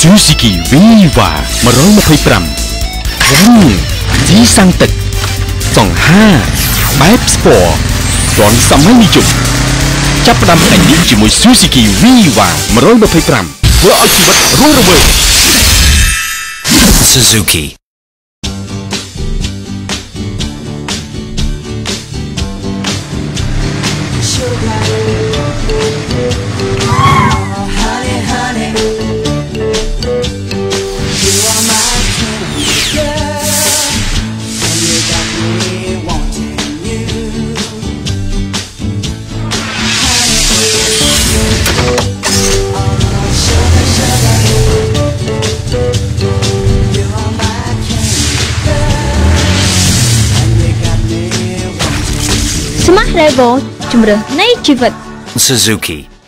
Suzuki Viva 125វិញជីសាំងទឹកសង្ហាបែបស្ពណ៌ទាន់សម័យនិយមចាប់ផ្ដើមថ្ងៃនេះជាមួយ Suzuki Viva 125ធ្វើឲ្យជីវិតរស់រវើក Suzuki Smart Level ជំរឿននៃជីវិត Suzuki